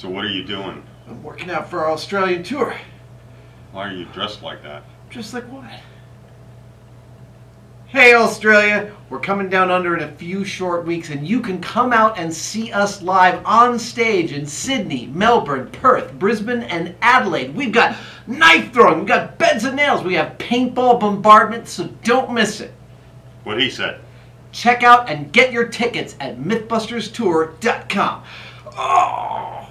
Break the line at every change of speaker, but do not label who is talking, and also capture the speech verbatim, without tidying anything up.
So what are you doing?
I'm working out for our Australian tour.
Why are you dressed like that?
Just like what? Hey Australia, we're coming down under in a few short weeks and you can come out and see us live on stage in Sydney, Melbourne, Perth, Brisbane and Adelaide. We've got knife throwing, we've got beds and nails, we have paintball bombardment, so don't miss it.
What he said.
Check out and get your tickets at mythbusters tour dot com. Oh!